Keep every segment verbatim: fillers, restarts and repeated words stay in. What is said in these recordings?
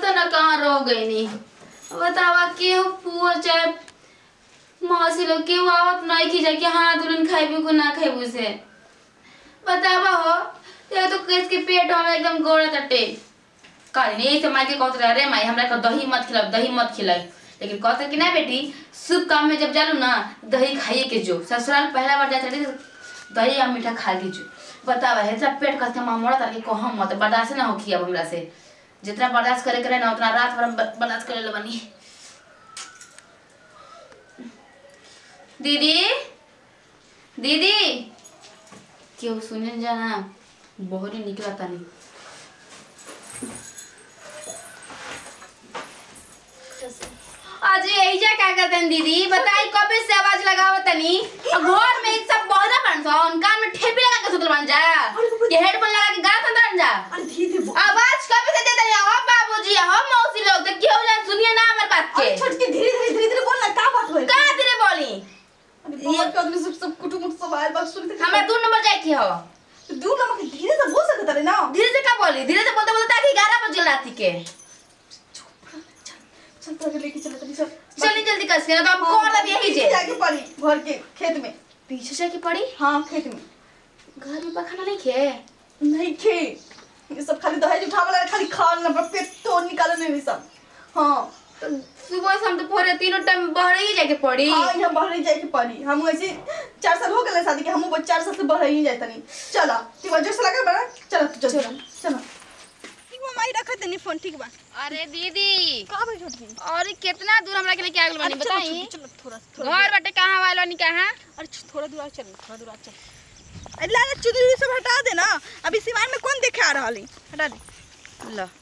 पता ना कहाँ रह गई नी। बतावा केहू पुआ चाहे मौसी लोग केहू आवत नहीं की जाके हाँ दुल्हन खाइबू को ना खाइबू से। बतावा हो ये तो केस के पेट में एकदम गोड़ा तटे काली नहीं से माई के कहत रहे रे माई हमरा को दही मत खिलाओ दही मत खिलाई, लेकिन कहत कि ना बेटी शुभ काम में जब जालू ना दही खाइए के जो ससुराल पहला बार जाते रही दही या मीठा खा के जो। बतावा है तेरा पेट कसके मामोड़ा ताकि कहम मत बर्दाश्त ना हो किया हमरा से, जितना बर्दाश्त करे करे ना उतना रात भर बर्दाश्त करे ले बनी। दीदी दीदी क्यों सुने जाना बहुत ही निकला था नहीं। आज यही जा क्या करते हैं दीदी बताई कब से आवाज लगाओ तनी घर में सब बहुत बन सा कान में ठेपी लगा के सुतल बन जा ये हेडफोन लगा के गाना सुन जा आवाज कब से देते हैं हो बाबूजी हो मौसी लोग तो क्यों जा सुनिए ना हमारे बात के छोड़ के धीरे धीरे धीरे धीरे बोलना का बात होए का धीरे बोली ये कदम सब सब कुटुम सब आए बात सुनते हमरा दो नंबर जाए की हो दो नंबर के धीरे से बोल सकत रे ना धीरे से का बोली धीरे से बोलते बोलते ताकि ग्यारह बजे रात के चल तो लेके चल तनी चल चलिए जल्दी कर से ना तो हम कॉल अब यही जे जाके पड़ी घर के खेत में पीछे से की पड़ी हां खेत में घर में पखाना नहीं खे नहीं खे ये सब खाली दहेज उठावला खाली खाल ना पेट तोड़ निकाले नहीं सब। हां सुबह से हम तो पूरे तीनों टाइम बाहर ही जाके पड़ी। हां यहां बाहर ही जाके पड़ी हम ऐसे चार साल हो गए शादी के हम वो चार साल से बाहर ही जाता नहीं। चला तू वजह से लगा बड़ा चल तू चल चल ठीक बा माई रखत नहीं फोन ठीक बा। अरे दीदी का भाई छोटकी और कितना दूर हमरा के लेके आ गेल बानी बताई चल थोड़ा घर बाटे कहां वाला नी कहां अरे थोड़ा दूर चल थोड़ा दूर चल अरे ला चुदरी सब हटा दे ना अभी सिवान में कौन देखे आ रहली हटा दे ला।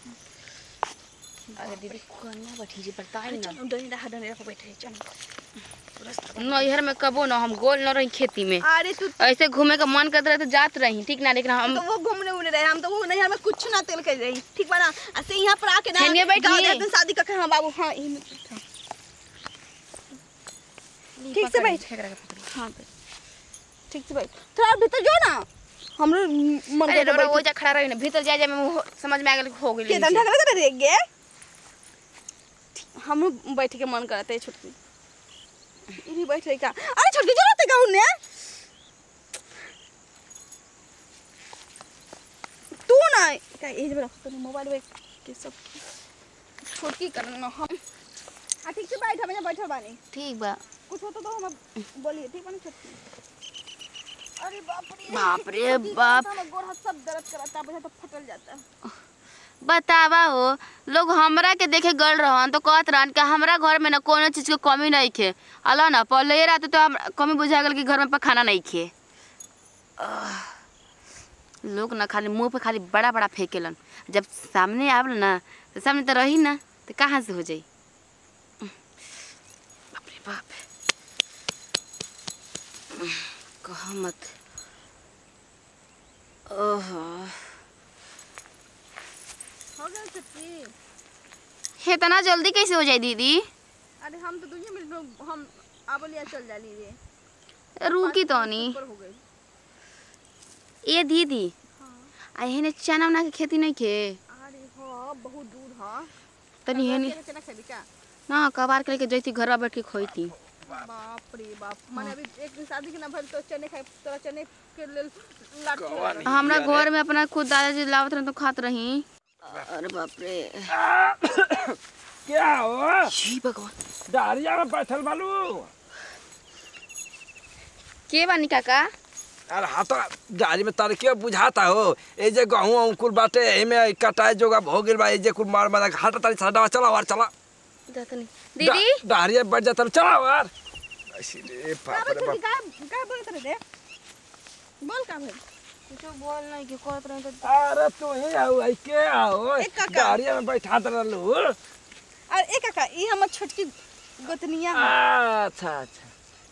अरे दीदी कन्या बैठी जी बताई ना डनी रहा डनी रहा बैठे चल नैहर में कबो ना हम गोल न रही खेती में अरे तू ऐसे घूमे का मन करते रहे तो जात रही ठीक ना, लेकिन हम तो वो घूमने उड़े रहे हम तो वो नैहर में कुछ ना तेल कर रही ठीक बा ना ऐसे यहां पर आके ना छेनिया बैठी गांव जाते शादी का हां बाबू हां यही में ठीक से बैठ हां ठीक से बैठ थोड़ा भीतर जो ना हमरो मन अरे रो वो जा खड़ा रही ना भीतर जा जा में समझ में आ गेल हो गेल के धंधा करे रे गे हम बैठ के मन करते छोटकी इनी बैठ रही का अरे छोटकी जो रहते गाउन ने तू ना का एज में रख तो मोबाइल में के सब छोटकी करना हम आ ठीक से बैठ हमें बैठल बानी ठीक बा कुछ होता तो हम बोलिए ठीक बा छोटकी। अरे बाप रे बाप रे बाप गोर हाथ सब दर्द करता बजा तो फटल जाता। बतावा हो लोग हमरा के देखे गल रहन तो कहत रहन कि हमरा घर में ना कोनो चीज के कमी नहीं खे अला ना पहले ये रात तो हम कमी बुझा गेल कि घर में पखाना नहीं खे। लोग ना खाली मुंह पे खाली बड़ा बड़ा फेंकेलन जब सामने आवल ना तो सामने तो रही ना तो कहाँ से हो जाई। बाप रे बाप कहा मत ओहो हो गया छुट्टी हे इतना जल्दी कैसे हो जाए दीदी। अरे हम तो दुनिया में हम आवलिया चल जानी रे रुकी तो नहीं हो गई ये दीदी हां आ हेने चना उना के खेती नहीं के अरे हां बहुत दूर हां तनी हेने चना खेबी का ना कबार के लेके जैती घरवा बैठ के खोईती। बाप रे बाप माने अभी एक दिन शादी के ना भल तो चने खाए तोरा चने के लेल लाठी हमरा घर में अपना खुद दादाजी लावत रहे तो खात रही। अरे बाप रे क्या हो जी भगवान डारिया में बैठल बालू के बानी काका। अरे हाँ तो डारी में तार के बुझाता हो ए जे गहूं अंकुर बाटे एमे कटाई जोगा हो गेल बा ए जे कुल मार मार घाटा तारी साडा चला वार चला दतनी दीदी डारिया बैठ जाता चला वार ऐसे रे बाप रे बाप का का बोलत रे बोल का भाई कुछ बोल नहीं के कहत रहे तो अरे तू ही आओ आई के आओ ए काका। डारिया में बैठा दरलू अरे ए काका ई हमर छोटकी गोतनिया है अच्छा अच्छा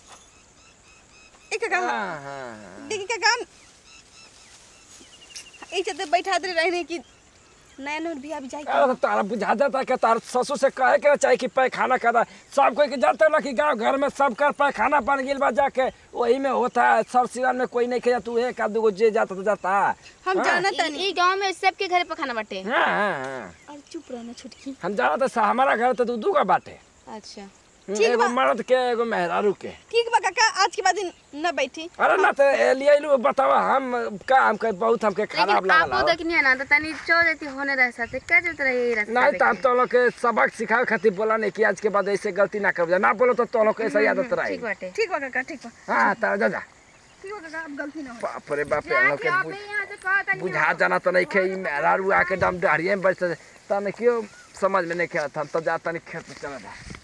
ए काका हां हां देखी काका ई चते बैठा दे रहने की नया नूर भी अभी जाए अरे तारा बुझा जाता कि तार ससुर से कहे के चाहे कि पैखाना करा सब कोई के जाते ना कि गांव घर में सब कर पैखाना बन गेल बा जाके वही में होता है सब सीवन में कोई नहीं खेजा तू एक आध गो जे जाता तो जाता हम हाँ। जाना तनी ई गांव में सबके घर पे खाना बाटे। हाँ हाँ हाँ और चुप रहना छुटकी हम जाना तो हमारा घर तो दू का बाटे अच्छा ठीक एगो बा। मर्द के एगो मेहरारू के ठीक बा काका आज के बाद न बैठी अरे ना तो लिए लू बतावा हम का हमके बहुत हमके खराब लेकिन आप लागल वो देखनी है ना तो तनी चो देती होने रह सकते क्या जो तरह यही रास्ता नहीं तो हम तो लोग के सबक सिखावे खातिर बोला नहीं कि आज के बाद ऐसे गलती ना कर ना बोलो तो तो लोग के ऐसा आदत रही ठीक बाटे। ठीक बा काका ठीक बा हाँ तारा जा जा ठीक बा काका अब गलती ना हो बाप रे बाप हम लोग के आप बुझ- यहाँ से कहा था बुझा जाना तो नहीं खे मेहरारू आके दम डहरिए में बैठते तने क्यों समझ में नहीं खेला था हम तो जाता नहीं खेत चला जा